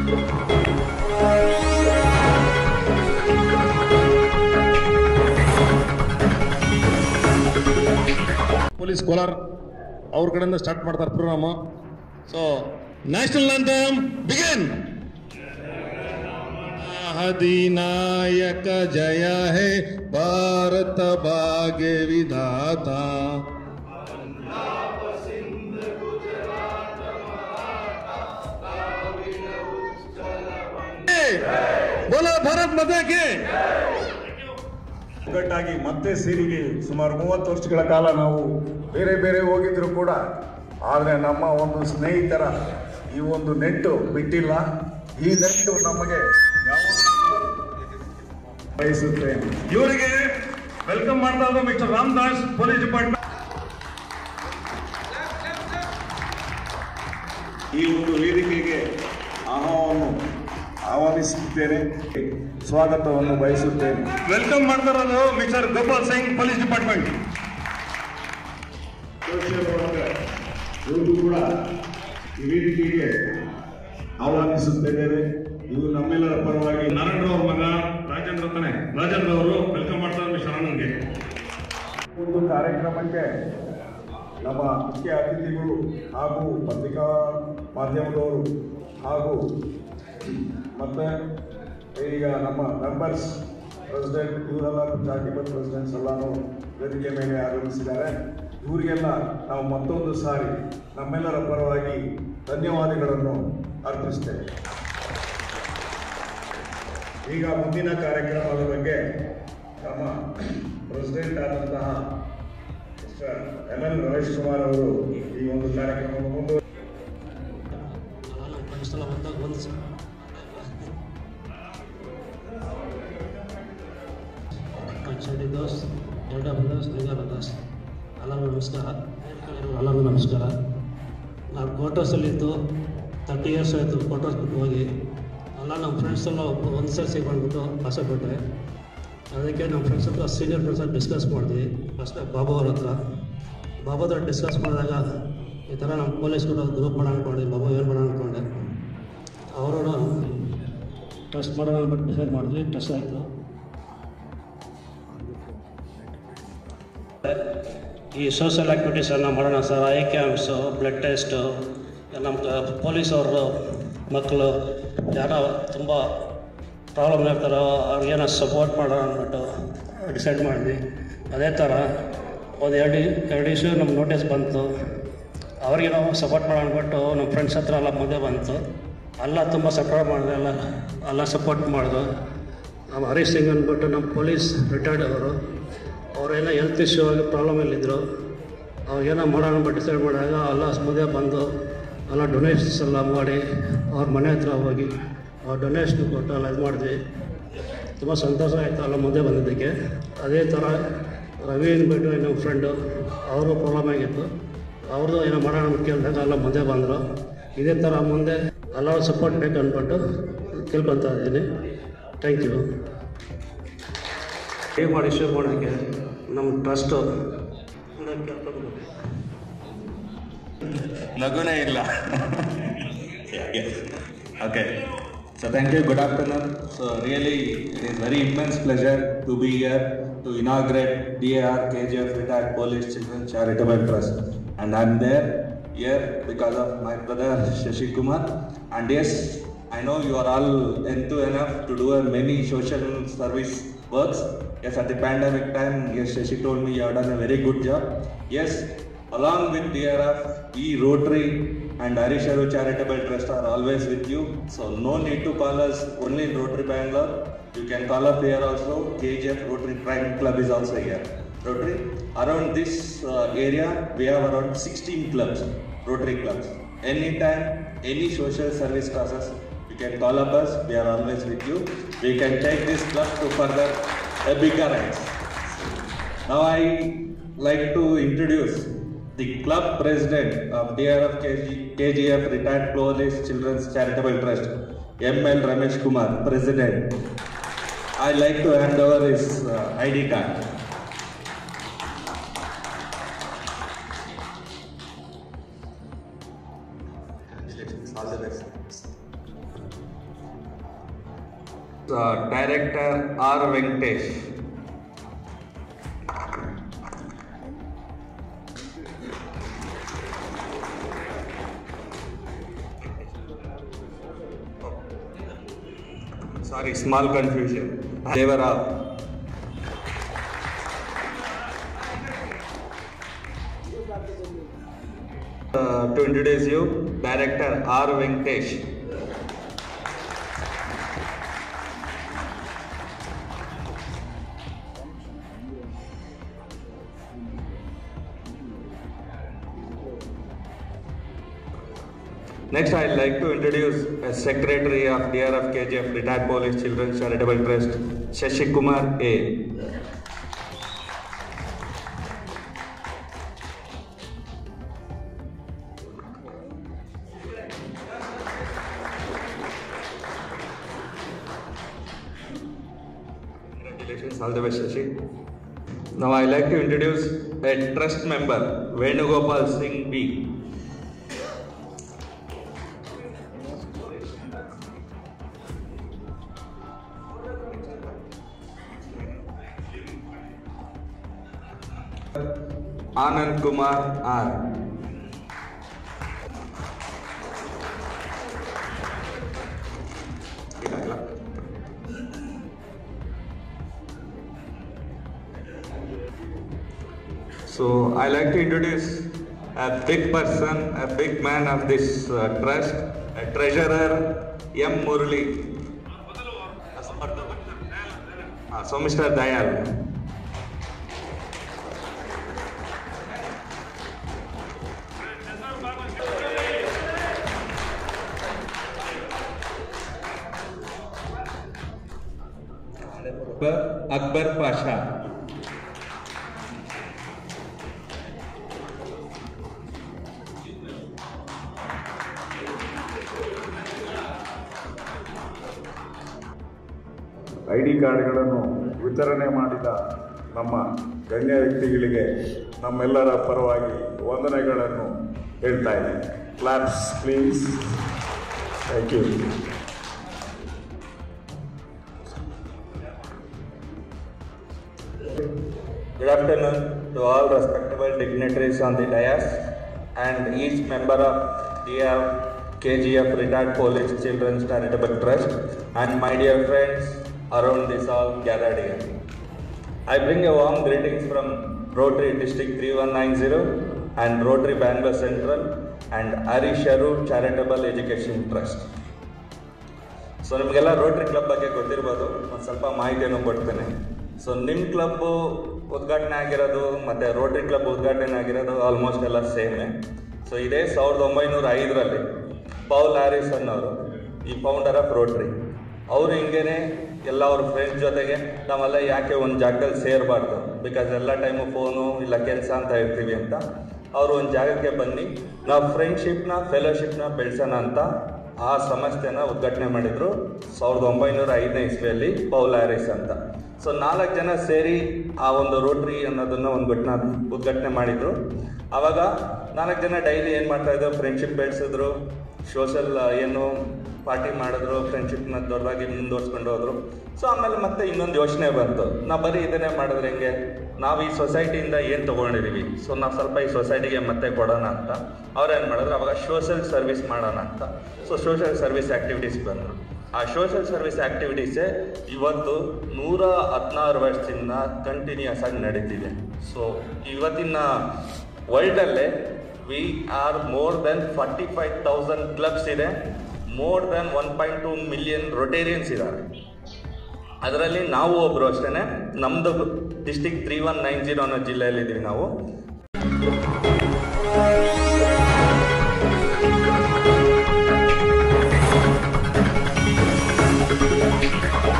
Police Kolar ಅವ್ರ ಕಡೆಯಿಂದ start ಮಾಡ್ತಾರೆ program. So national anthem begin. अधिनायक जय है भारत भाग्य विधाता, बोलो भारत माता के. ಒಗ್ಗಟ್ಟಾಗಿ ಮತ್ತೆ ಸೇರಿಗೆ ಸುಮಾರು 30 ವರ್ಷಗಳ ಕಾಲ ನಾವು ಬೇರೆ ಬೇರೆ ಹೋಗಿದ್ರು ಕೂಡ, ಆದರೆ ನಮ್ಮ ಒಂದು ಸ್ನೇಹಿತರ ಈ ಒಂದು ನೆಟ್ಟು ಬಿಟ್ಟಿಲ್ಲ. ಈ ನೆಟ್ಟು ನಮಗೆ ಬಯಸುತ್ತೇನೆ. ಇವರಿಗೆ ವೆಲ್ಕಮ್ ಮಾಡ್ತಾ ಇದ್ದು ಮಿಸ್ಟರ್ ರಾಮದಾಸ್, ಪೊಲೀಸ್ ಡಿಪಾರ್ಟ್ಮೆಂಟ್. ಈ ಒಂದು ವೇದಿಕೆಗೆ ಆಹ್ವಾನಿಸುತ್ತೇನೆ, ಸ್ವಾಗತವನ್ನು ಬಯಸುತ್ತೇನೆ. ವೆಲ್ಕಮ್ ಮಾಡ್ತಾ ಇರೋದು mister Gopal Singh, police department. ಇವತ್ತು ಕೂಡ ಈ ವೇದಿಕೆಗೆ ಆಹ್ವಾನಿಸುತ್ತಿದ್ದೇವೆ. ಇದು ನಮ್ಮೆಲ್ಲರ ಪರವಾಗಿ ನಾರಾಯಣ ಅವ್ರ ಮಗ ರಾಜೇಂದ್ರ ಅವರು ವೆಲ್ಕಮ್ ಮಾಡ್ತಾರೆ ಮಿಸ್ಟರ್ ಆನಂದ್ಗೆ. ಒಂದು ಕಾರ್ಯಕ್ರಮಕ್ಕೆ ನಮ್ಮ ಮುಖ್ಯ ಅತಿಥಿಗಳು ಹಾಗೂ ಪತ್ರಿಕಾ ಮಾಧ್ಯಮದವರು ಹಾಗೂ ಮತ್ತೆ ಈಗ ನಮ್ಮ ಮೆಂಬರ್ಸ್, ಪ್ರೆಸಿಡೆಂಟ್, ಇವರೆಲ್ಲ ಚಾರಿಟಬಲ್ ಪ್ರೆಸಿಡೆಂಟ್ಸ್ ಎಲ್ಲರೂ ವೇದಿಕೆ ಮೇಲೆ ಆಗಮಿಸಿದ್ದಾರೆ. ಇವರಿಗೆಲ್ಲ ನಾವು ಮತ್ತೊಂದು ಸಾರಿ ನಮ್ಮೆಲ್ಲರ ಪರವಾಗಿ ಧನ್ಯವಾದಗಳನ್ನು ಅರ್ಪಿಸ್ತೇವೆ. ಈಗ ಮುಂದಿನ ಕಾರ್ಯಕ್ರಮದ ಬಗ್ಗೆ ನಮ್ಮ ಪ್ರೆಸಿಡೆಂಟ್ ಆದಂತಹ ಮಿಸ್ಟರ್ ML ರಮೇಶ್ ಕುಮಾರ್ ಅವರು ಈ ಒಂದು ಕಾರ್ಯಕ್ರಮವನ್ನು ಮುಂದುವರಿಸಿದ್ದಾರೆ. ಎಲ್ಲರಿಗೂ ನಮಸ್ಕಾರ. ನಾನು ಕ್ವಾರ್ಟರ್ಸಲ್ಲಿದ್ದು 30 ಇಯರ್ಸ್ ಆಯಿತು ಕ್ವಾರ್ಟರ್ಸ್ ಬಿಟ್ಟು ಹೋಗಿ. ಎಲ್ಲ ನಮ್ಮ ಫ್ರೆಂಡ್ಸ್ ಎಲ್ಲ ಒಂದು ಸರಿ ಸಿಗ್ಬಿಟ್ಟು ಆಸೆಪಟ್ಟೆ. ಅದಕ್ಕೆ ನಮ್ಮ ಫ್ರೆಂಡ್ಸ್ ಹತ್ರ, ಸೀನಿಯರ್ ಫ್ರೆಂಡ್ಸ್ ಹತ್ರ ಡಿಸ್ಕಸ್ ಮಾಡಿದ್ವಿ. ಫಸ್ಟ್ ಬಾಬು ಅವ್ರ ಹತ್ರ ಡಿಸ್ಕಸ್ ಮಾಡಿದಾಗ ಈ ಥರ ನಮ್ಮ ಪೊಲೀಸ್ ಕೂಡ ಗ್ರೂಪ್ ಮಾಡೋಣ ಅಂದ್ಕೊಂಡೆ. ಬಾಬು ಏನು ಮಾಡೋಣ ಅಂದ್ಕೊಂಡೆ. ಅವರು ಟೆಸ್ಟ್ ಮಾಡೋಣ ಅಂದ್ಬಿಟ್ಟು ಡಿಸೈಡ್ ಮಾಡಿದ್ವಿ. ಟೆಸ್ಟ್ ಆಯಿತು. ಈ ಸೋಷಿಯಲ್ ಆ್ಯಕ್ಟಿವಿಟೀಸ್ ಎಲ್ಲ ಮಾಡೋಣ sir, eye camps, blood test, ನಮ್ಮ ಪೊಲೀಸವರು ಮಕ್ಕಳು ಯಾರೋ ತುಂಬ ಪ್ರಾಬ್ಲಮ್ ಇರ್ತಾರೋ ಅವ್ರಿಗೇನೋ ಸಪೋರ್ಟ್ ಮಾಡೋಣ ಅಂದ್ಬಿಟ್ಟು ಡಿಸೈಡ್ ಮಾಡಿದ್ವಿ. ಅದೇ ಥರ ಒಂದು ಎರಡು ಇಶ್ಯೂ ನಮ್ಮ ನೋಟಿಸ್ ಬಂತು. ಅವ್ರಿಗೆ ನಾವು ಸಪೋರ್ಟ್ ಮಾಡೋಣ ಅಂದ್ಬಿಟ್ಟು ನಮ್ಮ ಫ್ರೆಂಡ್ಸ್ ಹತ್ರ ಎಲ್ಲ ಮುಂದೆ ಬಂತು. ಎಲ್ಲ ತುಂಬ ಸಪೋರ್ಟ್ ಮಾಡಿದ್ರು, ಎಲ್ಲ ಸಪೋರ್ಟ್ ಮಾಡಿದ್ರು. ನಮ್ಮ ಹರೀಶ್ ಸಿಂಗ್ ಅಂದ್ಬಿಟ್ಟು ನಮ್ಮ ಪೊಲೀಸ್ ರಿಟೈರ್ಡ್ ಅವರೆಲ್ಲ ಹೆಲ್ತ್ ಇಶ್ಯೂ ಆಗಿ ಪ್ರಾಬ್ಲಮಲ್ಲಿದ್ದರು. ಅವ್ರಿಗೇನೋ ಮಾಡೋಣ ಅಂದ್ಬಿಟ್ಟು ಡಿಸೈಡ್ ಮಾಡಿದಾಗ ಎಲ್ಲ ಮುಂದೆ ಬಂದು ಎಲ್ಲ ಡೊನೇಷನ್ಸ್ ಎಲ್ಲ ಮಾಡಿ ಅವ್ರ ಮನೆ ಹತ್ರ ಹೋಗಿ ಅವ್ರು ಡೊನೇಷನ್ ಕೊಟ್ಟು ಎಲ್ಲ ಇದು ಮಾಡಿದ್ವಿ. ತುಂಬ ಸಂತೋಷ ಆಯಿತು ಎಲ್ಲ ಮುಂದೆ ಬಂದಿದ್ದಕ್ಕೆ. ಅದೇ ಥರ ರವಿ ಅಂದ್ಬಿಟ್ಟು ನಮ್ಮ ಫ್ರೆಂಡು, ಅವರು ಪ್ರಾಬ್ಲಮ್ ಆಗಿತ್ತು. ಅವ್ರದ್ದು ಏನೋ ಮಾಡೋಣ ಅಂದ್ಬಿಟ್ಟು ಕೇಳಿದಾಗ ಎಲ್ಲ ಮುಂದೆ ಬಂದರು. ಇದೇ ಥರ ಮುಂದೆ ಎಲ್ಲರೂ ಸಪೋರ್ಟ್ ಬೇಕು ಅಂದ್ಬಿಟ್ಟು ಕೇಳ್ಕೊತಾ ಇದ್ದೀನಿ. Thank you. ಹೇಗೆ ಮಾಡಿ ಇಶ್ಯೂ ಮಾಡೋದಕ್ಕೆ ನಮ್ಮ ಟ್ರಸ್ಟು ನಗುನೇ ಇಲ್ಲ. Okay. So thank you. Good afternoon. So really, it is very immense pleasure to be here to inaugurate DAR KGF Retired Police Children Charitable Trust, and I'm here because of my brother Shashi Kumar. And yes, I know you are all enthused enough to do many social service works. Yes, at the pandemic time, yes, Shashi told me you have done a very good job. Yes, along with DRF, Rotary and Harisharu Charitable Trust are always with you. So no need to call us only in Rotary Bangalore. You can call up here also. KGF Rotary Prime Club is also here. Rotary, around this area, we have around 16 clubs, Rotary clubs. Anytime, any social service causes, you can call up us. We are always with you. We can take this club to further a bigger heights. Now I like to introduce the club president of DRF KGF Retired Police Children's Charitable Trust, ML Ramesh Kumar, president. I like to hand over his ID card. All the best. Director R. Venkatesh. Sorry, small confusion. Devarao. To introduce you, Director R. Venkatesh. Next, I'd like to introduce a Secretary of DRF KGF Retired Police Children's Charitable Trust, Shashi Kumar A. Congratulations, all the best, Shashi. Now, I'd like to introduce a trust member, Venugopal Singh B. Anand Kumar R. So I like to introduce a big person, a big man of this trust, a treasurer, M. Murli. So Mr. Dayal. Akbar Pasha. ID ಕಾರ್ಡ್ಗಳನ್ನು ವಿತರಣೆ ಮಾಡಿದ ನಮ್ಮ ಗಣ್ಯ ವ್ಯಕ್ತಿಗಳಿಗೆ ನಮ್ಮೆಲ್ಲರ ಪರವಾಗಿ ವಂದನೆಗಳನ್ನು ಹೇಳ್ತಾ ಇದ್ದೇನೆ. Claps please. Thank you. Good afternoon to all respectable dignitaries on the dais and each member of DRF KGF Retired Police Children's Charitable Trust and my dear friends around this hall gathered here. I bring a warm greetings from Rotary District 3190 and Rotary Bangalore Central and Arisharu Charitable Education Trust. So ನಿಮಗೆಲ್ಲ rotary club ಬಗ್ಗೆ ಗೊತ್ತಿರ್ಬೋದು, ಒಂದು ಸ್ವಲ್ಪ ಮಾಹಿತಿಯನ್ನು ಕೊಡ್ತೇನೆ. So ನಿಮ್ಮ club ಉದ್ಘಾಟನೆ ಆಗಿರೋದು ಮತ್ತು ರೋಟ್ರಿ ಕ್ಲಬ್ ಉದ್ಘಾಟನೆ ಆಗಿರೋದು ಆಲ್ಮೋಸ್ಟ್ ಎಲ್ಲ ಸೇಮೇ. ಸೊ ಇದೇ 1905ರಲ್ಲಿ ಪೌಲ್ ಹ್ಯಾರಿಸ್ ಅನ್ನೋರು, ಈ ಫೌಂಡರ್ ಆಫ್ ರೋಟ್ರಿ, ಅವರು ಹಿಂಗೇನೆ ಎಲ್ಲ ಅವ್ರ ಫ್ರೆಂಡ್ಸ್ ಜೊತೆಗೆ ನಾವೆಲ್ಲ ಯಾಕೆ ಒಂದು ಜಾಗದಲ್ಲಿ ಸೇರಬಾರ್ದು, ಬಿಕಾಸ್ ಎಲ್ಲ ಟೈಮು ಫೋನು ಇಲ್ಲ ಕೆಲಸ ಅಂತ ಇರ್ತೀವಿ ಅಂತ ಅವರು ಒಂದು ಜಾಗಕ್ಕೆ ಬನ್ನಿ ನಾವು ಫ್ರೆಂಡ್ಶಿಪ್ನ ಫೆಲೋಶಿಪ್ನ ಬೆಳೆಸೋಣ ಅಂತ ಆ ಸಂಸ್ಥೆನ ಉದ್ಘಾಟನೆ ಮಾಡಿದರು 1905ನೇ ಇಸ್ವಿಯಲ್ಲಿ ಪೌಲ್ ಹ್ಯಾರಿಸ್ ಅಂತ. ಸೊ 4 ಜನ ಸೇರಿ ಆ ಒಂದು ರೋಟ್ರಿ ಅನ್ನೋದನ್ನು ಒಂದು ಉದ್ಘಾಟನೆ ಮಾಡಿದರು. ಆವಾಗ 4 ಜನ ಡೈಲಿ ಏನು ಮಾಡ್ತಾಯಿದ್ರು, ಫ್ರೆಂಡ್ಶಿಪ್ ಬೆಳೆಸಿದ್ರು, ಸೋಷಲ್ ಏನು ಪಾರ್ಟಿ ಮಾಡಿದ್ರು, ಫ್ರೆಂಡ್ಶಿಪ್ನ ದೊಡ್ಡದಾಗಿ ಮುಂದುವರ್ಸ್ಕೊಂಡು ಹೋದರು. ಸೊ ಆಮೇಲೆ ಮತ್ತೆ ಇನ್ನೊಂದು ಯೋಚನೆ ಬಂತು, ನಾವು ಬರೀ ಇದನ್ನೇ ಮಾಡಿದ್ರೆ ಹೆಂಗೆ, ನಾವು ಈ ಸೊಸೈಟಿಯಿಂದ ಏನು ತೊಗೊಂಡಿದ್ದೀವಿ, ಸೊ ನಾವು ಸ್ವಲ್ಪ ಈ ಸೊಸೈಟಿಗೆ ಮತ್ತೆ ಕೊಡೋಣ ಅಂತ ಅವ್ರೇನು ಮಾಡಿದ್ರು, ಅವಾಗ ಸೋಷಲ್ ಸರ್ವಿಸ್ ಮಾಡೋಣ ಅಂತ. ಸೊ ಸೋಷಲ್ ಸರ್ವಿಸ್ ಆ್ಯಕ್ಟಿವಿಟೀಸ್ ಬಂದರು. ಆ ಸೋಷಲ್ ಸರ್ವಿಸ್ ಆ್ಯಕ್ಟಿವಿಟೀಸೇ ಇವತ್ತು 116 ವರ್ಷದಿಂದ ಕಂಟಿನ್ಯೂಸ್ ಆಗಿ ನಡೀತಿದೆ. ಸೊ ಇವತ್ತಿನ ವರ್ಲ್ಡಲ್ಲೇ we are more than 45,000 clubs ಇದೆ, ಮೋರ್ ದೆನ್ 1.2 ಮಿಲಿಯನ್ ರೊಟೇರಿಯನ್ಸ್ ಇದ್ದಾರೆ. ಅದರಲ್ಲಿ ನಾವು ಒಬ್ಬರು ಅಷ್ಟೇ. ನಮ್ಮದು ಡಿಸ್ಟಿಕ್ 3190 ಅನ್ನೋ ಜಿಲ್ಲೆಯಲ್ಲಿದ್ದೀವಿ ನಾವು.